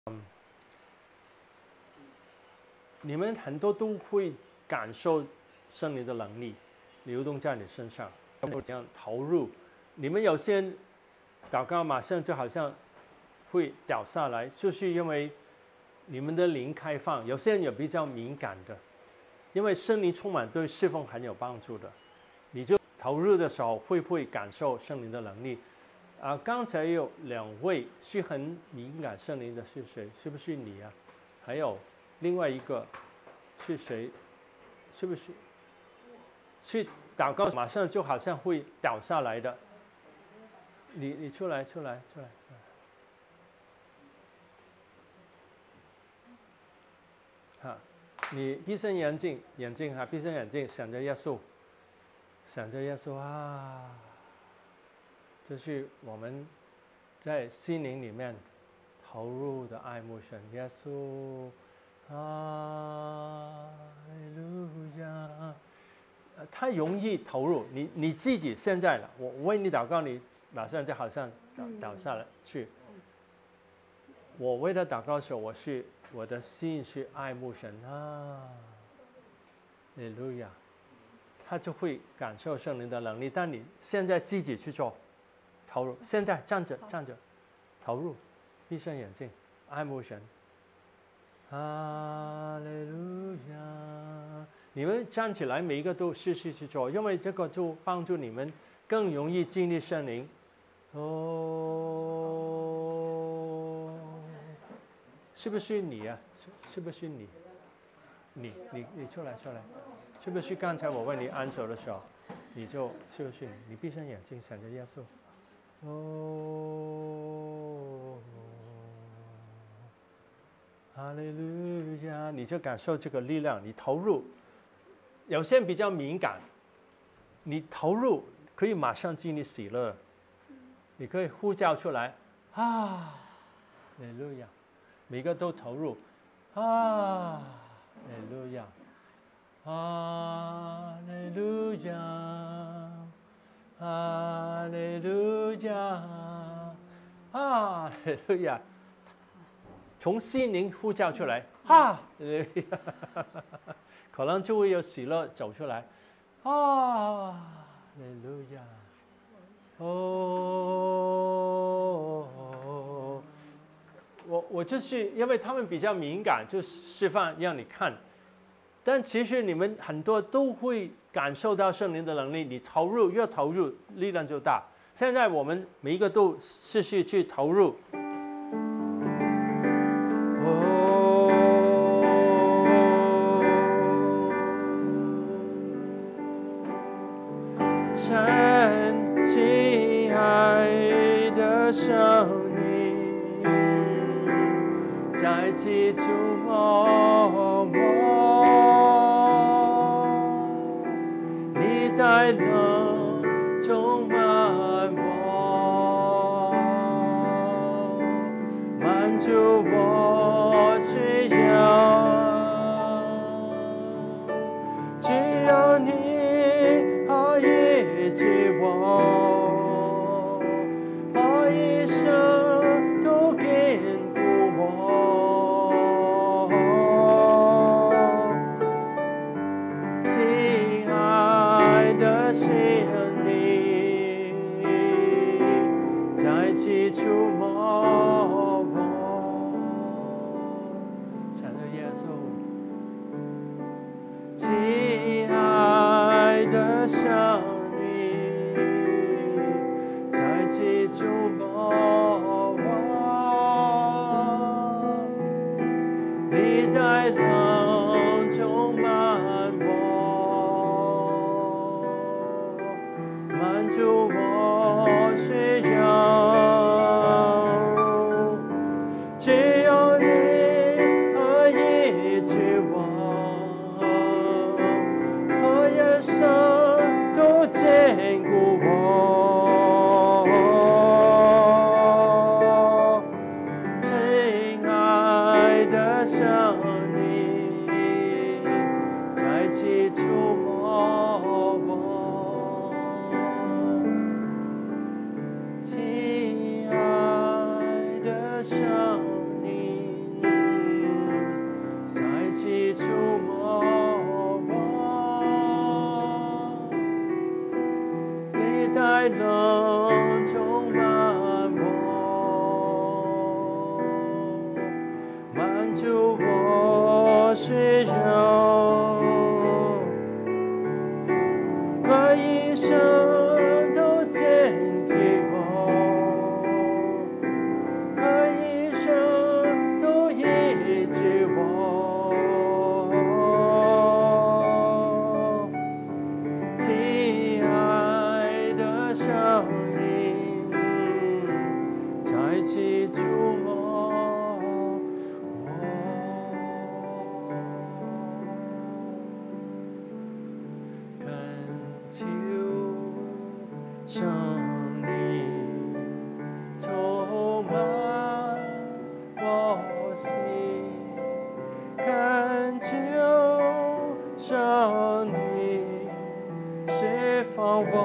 你们很多都会感受圣灵的能力流动在你身上，这样投入。你们有些人祷告马上就好像会掉下来，就是因为你们的灵开放。有些人也比较敏感的，因为圣灵充满对侍奉很有帮助的。你就投入的时候，会不会感受圣灵的能力？刚才有2位是很敏感圣灵的，是谁？是不是你啊？还有另外一个是谁？是不是？去祷告马上就好像会倒下来的。你出来。你闭上眼睛闭上眼睛，想着耶稣啊，这是我们在心灵里面投入的爱慕神耶稣。哈利路亚！太容易投入，你自己现在了，我为你祷告，你马上就好像倒下了去。我为他祷告的时候，我的心是爱慕神啊，哈利路亚，他就会感受圣灵的能力。但你现在自己去做，投入。现在站着，投入，闭上眼睛，爱慕神。哈利路亚！你们站起来，每一个都试试去做，因为这个就帮助你们更容易经历圣灵。是不是你啊？是不是你？你出来，是不是刚才我为你按手的时候，是不是你？你闭上眼睛，想着耶稣。哈利路亚！你就感受这个力量，你投入。有些人比较敏感，你投入可以马上经历喜乐，你可以呼叫出来啊！哈利路亚！每个都投入啊！哈利路亚！哈利路亚！哈利路亚！哈利路亚！从心灵呼叫出来，哈利路亚！可能就会有喜乐走出来，哈利路亚！我就是因为他们比较敏感，就示范让你看。但其实你们很多都会感受到圣灵的能力，你投入越投入，力量就大。现在我们每一个都试试去投入。神亲爱的圣灵，再次触摸我，你带能充满我，满足我需要，只有你可以治我，我一生都坚固我，亲爱的圣灵，再次触摸我，想着耶稣，亲爱的圣灵，再次触摸我，你带能充满我，满足我需要，只有你可以治我，我一生都坚固我，亲爱的圣灵，再次触摸我，亲爱的圣灵， 爱能充满我，满足我需要，可一生都献给我，可一生都医治我。亲爱的圣灵，在记住我，恳求圣灵充满我心，恳求圣灵释放我，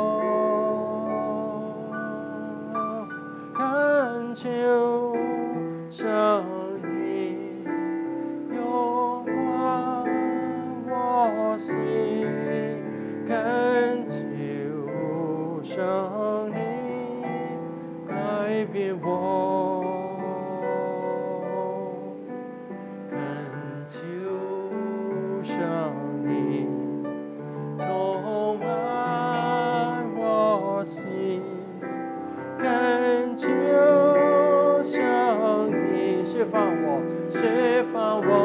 恳求圣灵融化我心，恳求圣灵改变我，恳求圣灵充满我心，恳求圣灵释放我，释放我，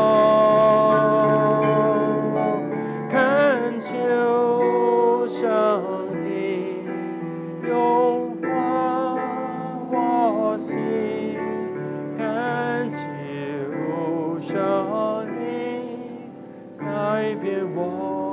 恳求圣灵融化我心，恳求圣灵改变我，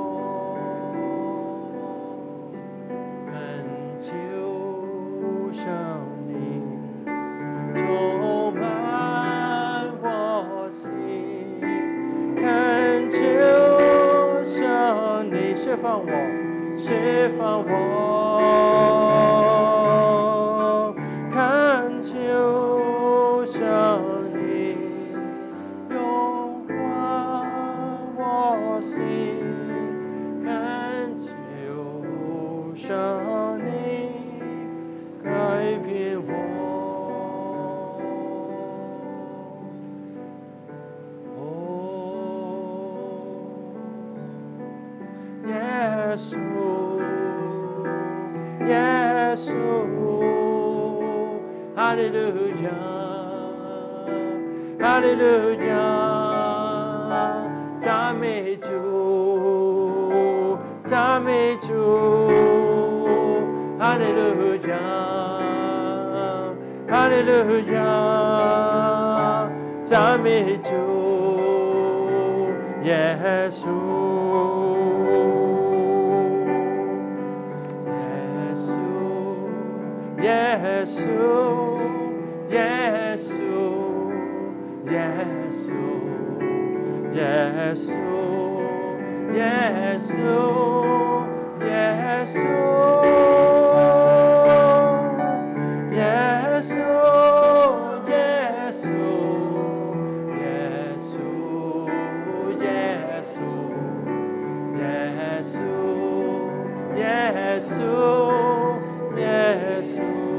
恳求圣灵充满我心，恳求圣灵释放我，释放我，恳求圣灵融化我心，恳求圣灵改变我。耶稣，耶稣，哈利路亚，哈利路亚，赞美主，赞美主，哈利路亚，哈利路亚，赞美主，耶稣。耶稣，耶稣，耶稣，耶稣，耶稣，耶稣，耶稣，耶稣，耶稣，耶稣，耶稣，耶稣。耶稣，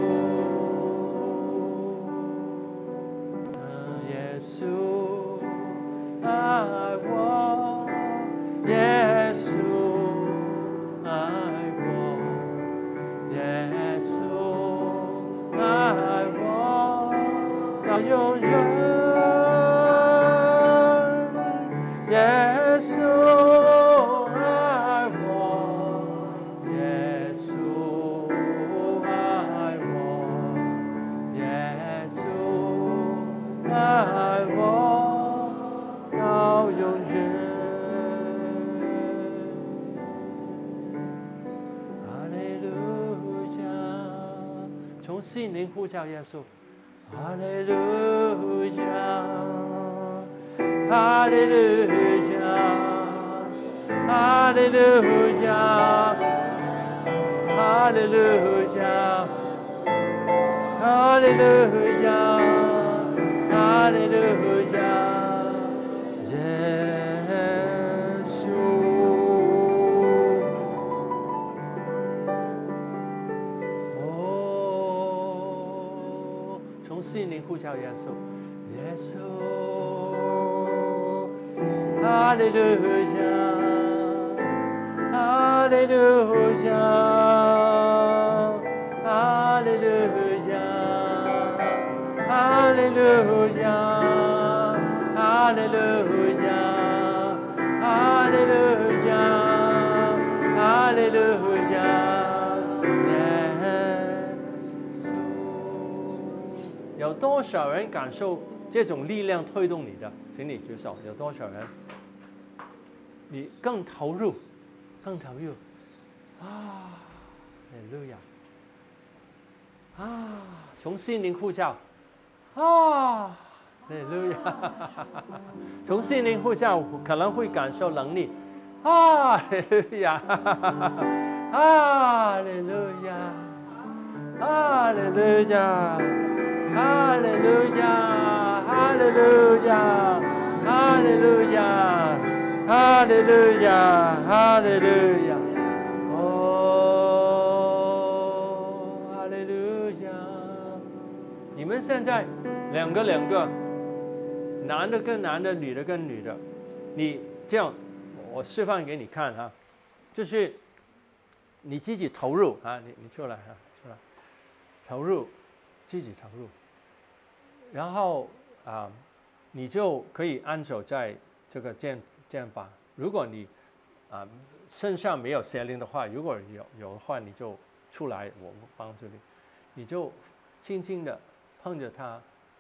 耶稣爱我，耶稣爱我，耶稣爱我到永远，耶稣。爱我到永远，哈利路亚！从心灵呼叫耶稣，哈利路亚，哈利路亚，哈利路亚，哈利路亚，哈利路亚。哈利路亚，耶稣， 呼叫耶稣，耶稣，哈利路亚，哈利路亚，哈利路亚，哈利路亚，哈利路亚，哈利路亚，哈利路亚。有多少人感受这种力量推动你的？请你举手。有多少人？你更投入，更投入啊！哈利路亚啊！从心灵呼叫啊！哈利路亚！从心灵呼叫可能会感受能力啊！哈利路亚！哈利路亚！哈利路亚！哈利路亚，哈利路亚，哈利路亚，哈利路亚，哈利路亚，哦，哈利路亚！你们现在两个，男的跟男的，女的跟女的，你这样，我示范给你看哈，就是你自己投入啊，你出来啊，出来，投入，自己投入。然后你就可以按手在这个肩膀。如果你身上没有邪灵的话，如果有的话，你就出来，我帮助你。你就轻轻的碰着它，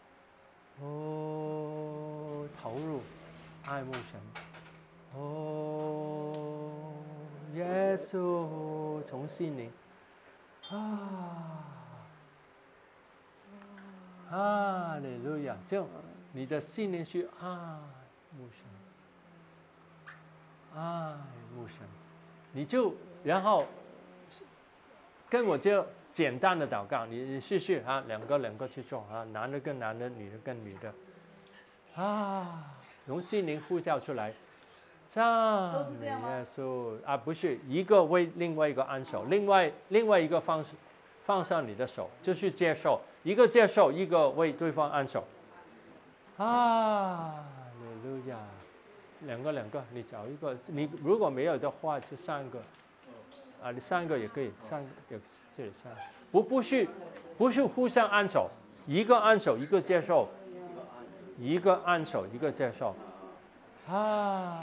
哦，投入，爱慕神，哦，耶稣，从心灵啊。哈利路亚！这样，你的心灵去爱慕神，爱慕神，你就然后跟我就简单的祷告，你试试啊，两个去做啊，男的跟男的，女的跟女的，啊，用心灵呼叫出来，赞美耶稣啊，不是一个为另外一个按手，另外一个方式。放上你的手，就是接受，一个接受，一个为对方按手。哈利路亚，两个，你找一个，你如果没有的话就3个，啊，你3个也可以，3个这里3，不是互相按手，一个按手一个接受，一个按手一个接受。哈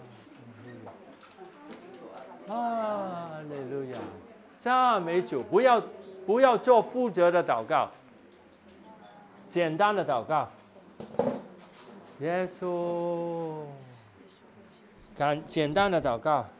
利路亚，赞美主，不要做负责的祷告，简单的祷告。耶稣，简单的祷告。